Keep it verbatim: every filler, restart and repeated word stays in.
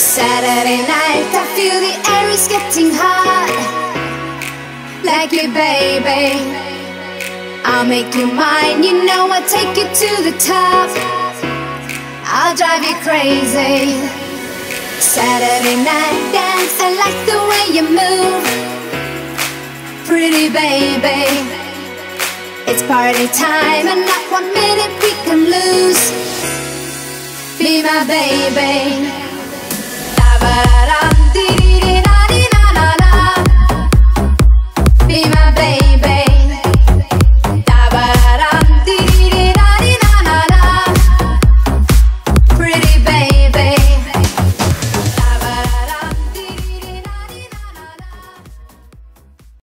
Saturday night, I feel the air is getting hot. Like you, baby, I'll make you mine. You know I'll take you to the top. I'll drive you crazy. Saturday night dance, I like the way you move. Pretty baby, it's party time and not one minute we can lose. Be my baby.